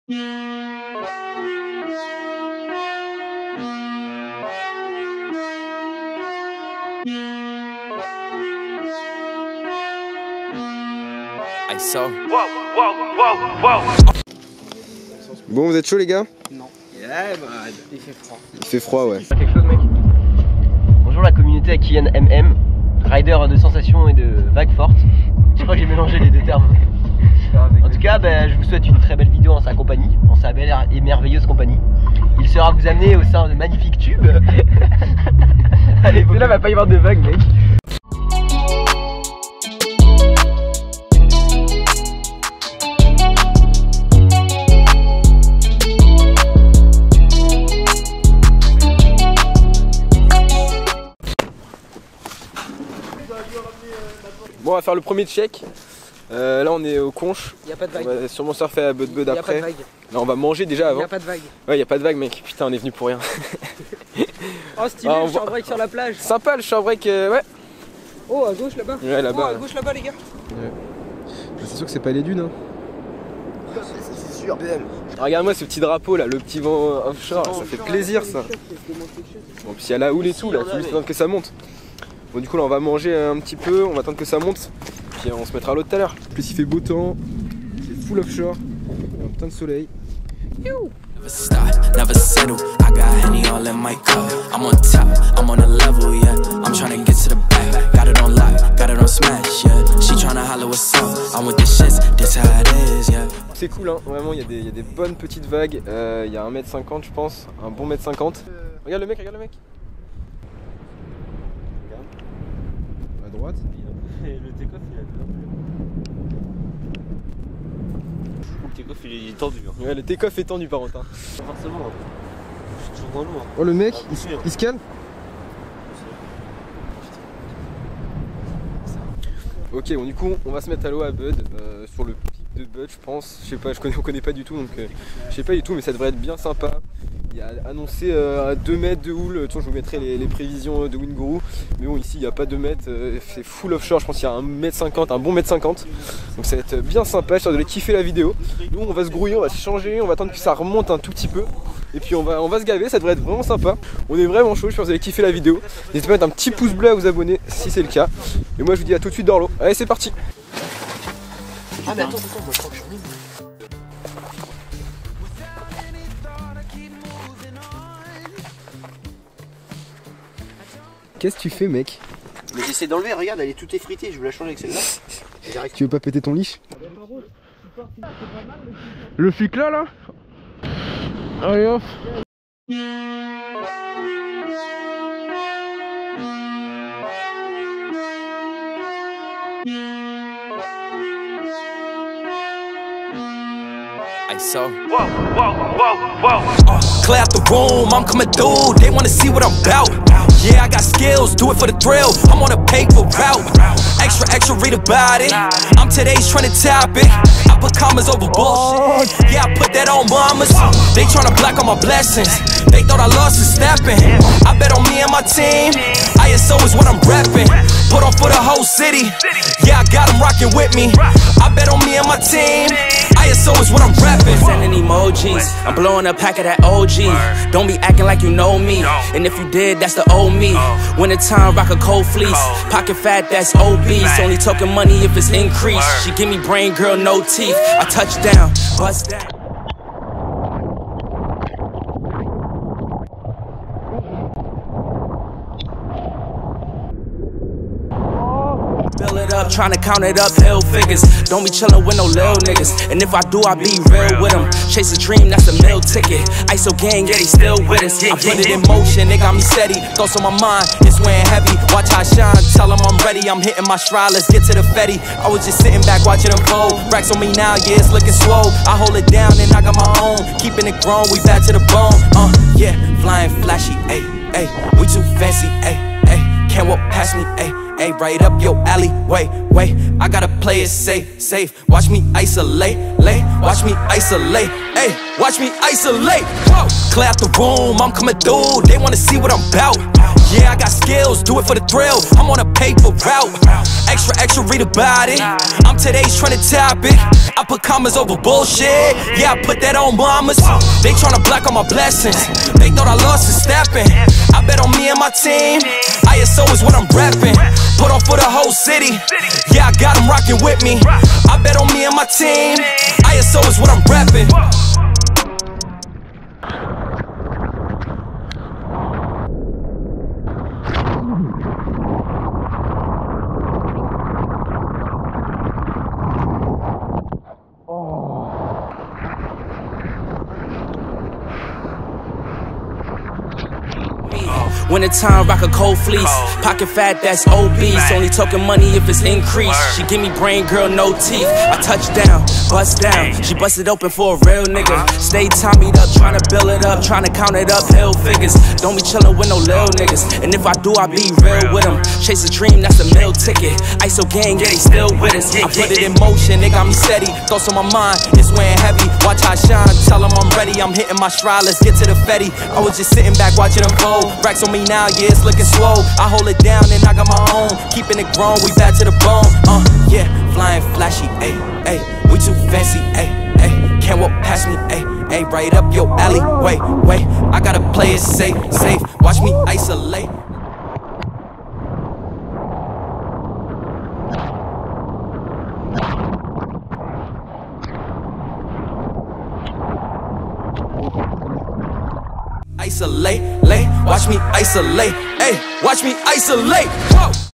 Bon, vous êtes chaud les gars? Non. Yeah, il fait froid. Il fait froid, ouais. Quelque chose, mec. Bonjour la communauté Akian MM, rider de sensations et de vagues fortes. Je crois que j'ai mélangé les deux termes. En tout cas, je vous souhaite une très belle vidéo en sa compagnie, en sa belle et merveilleuse compagnie. Il sera vous amener au sein de magnifiques tubes. Allez, là va pas y avoir de vagues, mec. Bon, on va faire le premier check. Là on est au conche. Il n'y a pas de vague. On va sûrement surfer à Bud après. Il n'y a pas de vague. Là on va manger déjà avant. Il n'y a pas de vague. Ouais, il n'y a pas de vague, mec. Putain, on est venu pour rien. Oh, stylé, le shore-break sur la plage. Sympa le shore-break, ouais. Oh, à gauche là-bas. Ouais, là-bas. Oh, à gauche là-bas, les gars. Ouais. C'est sûr que c'est pas les dunes, hein. C'est sûr. Regarde-moi ce petit drapeau là, le petit vent offshore, là, ça fait plaisir ça. Bon, puis il y a la houle et tout, là, faut juste attendre que ça monte. Bon, du coup, là on va manger un petit peu, on va attendre que ça monte. Puis on se mettra à l'eau tout à l'heure. En plus, il fait beau temps, c'est full offshore, il y a un putain de soleil. Never stop, never settle. I got Henny all in my cup. I'm on top, I'm on a level, yeah. I'm trying to get to the back. Got it on lock, got it on smash, yeah. She trying to holler what's up. I'm with the shits, this how it is, yeah. C'est cool, hein, vraiment, il y a des bonnes petites vagues. Il y a 1m50, je pense, un bon 1m50. Regarde le mec, regarde le mec. Regarde. À droite. Et le take-off il a le take-off il est tendu. Hein. Ouais, le take-off est tendu par contre. Hein. Forcément, je suis toujours dans l'eau. Hein. Oh le mec, il se calme. Ok, bon du coup on va se mettre à l'eau à Bud, sur le pic de Bud je pense. Je sais pas, on connaît pas du tout donc je sais pas du tout, mais ça devrait être bien sympa. Il y a annoncé à 2 mètres de houle, je vous mettrai les prévisions de Winguru. Mais bon ici il n'y a pas 2 mètres, c'est full offshore, je pense qu'il y a 1m50, un bon 1m50. Donc ça va être bien sympa, j'espère de kiffer la vidéo. Nous on va se grouiller, on va se changer, on va attendre que ça remonte un tout petit peu. Et puis on va se gaver, ça devrait être vraiment sympa. On est vraiment chaud, j'espère que vous allez kiffer la vidéo. N'hésitez pas à mettre un petit pouce bleu à vous abonner si c'est le cas. Et moi je vous dis à tout de suite dans l'eau. Allez c'est parti. Ah mais attends, moi je crois que je suis libre. Qu'est-ce que tu fais mec? Mais j'essaie d'enlever, regarde, elle est toute effritée, je veux la changer avec celle-là. Tu veux pas péter ton liche? Le flic là allez hop. So, clear out the room, I'm coming through. They wanna see what I'm about. Yeah, I got skills, do it for the thrill. I'm on a paper route. Extra, read about it. I'm today's trending topic. I put commas over bullshit. Yeah, I put that on mamas. They tryna block all my blessings. They thought I lost the stepping. I bet on me and my team. ISO is what I'm repping. Put on for the whole city. Yeah, I got them rocking with me. I bet on me and my team. ISO is what I'm repping. Sending emojis, I'm blowing a pack of that OG. Don't be acting like you know me. And if you did, that's the old me. Winter time, rock a cold fleece. Pocket fat, that's obese. Only talking money if it's increased. She give me brain, girl, no teeth. I touch down, bust down. Fill it up, tryna count it up, hell figures. Don't be chillin' with no lil niggas. And if I do, I be real with them. Chase a dream, that's a meal ticket. ISO gang, yeah, they still with us. I put it in motion, they got me steady. Thoughts on my mind, it's weighing heavy. Watch how I shine, tell them I'm ready. I'm hitting my stride, let's get to the fetty. I was just sitting back watching them fold. Racks on me now, yeah, it's looking swole. I hold it down and I got my own. Keeping it grown, we back to the bone. Yeah, flying flashy, ayy, ayy. We too fancy, ayy, ayy. Can't walk past me, ayy. Ay, right up your alley, wait, I gotta play it safe, watch me isolate, watch me isolate, ay, watch me isolate, whoa. Clear out the room, I'm coming through, they wanna see what I'm about, Yeah, I got skills, do it for the thrill. I'm on a paper route. Extra, extra, read about it. I'm today's trending topic. I put commas over bullshit. Yeah, I put that on mamas. They tryna block all my blessings. They thought I lost a stepping. I bet on me and my team. ISO is what I'm repping. Put on for the whole city. Yeah, I got them rocking with me. I bet on me and my team. ISO is what I'm repping. Winter time, rock a cold fleece. Pocket fat, that's obese. Only talking money if it's increased. She give me brain, girl, no teeth. I touch down, bust down. She busted open for a real nigga. Stay tommied up, tryna build it up, tryna count it up, hell figures. Don't be chillin' with no lil niggas. And if I do, I be real with them. Chase a dream, that's a meal ticket. ISO gang, yeah, they still with us. I put it in motion, they got me steady. Thoughts on my mind, it's weighing heavy. Watch how I shine, tell them I'm ready. I'm hitting my stride, let's get to the fetty. I was just sitting back watching them fold. Racks on me now, yeah, it's looking slow. I hold it down and I got my own. Keeping it grown, we back to the bone. Yeah, flying flashy, ayy, ayy. We too fancy, ayy, ayy. Can't walk past me, ayy, ayy. Right up your alley, wait, wait. I gotta play it safe, safe. Watch me isolate. Isolate, lay, watch me isolate, ayy, watch me isolate, whoa.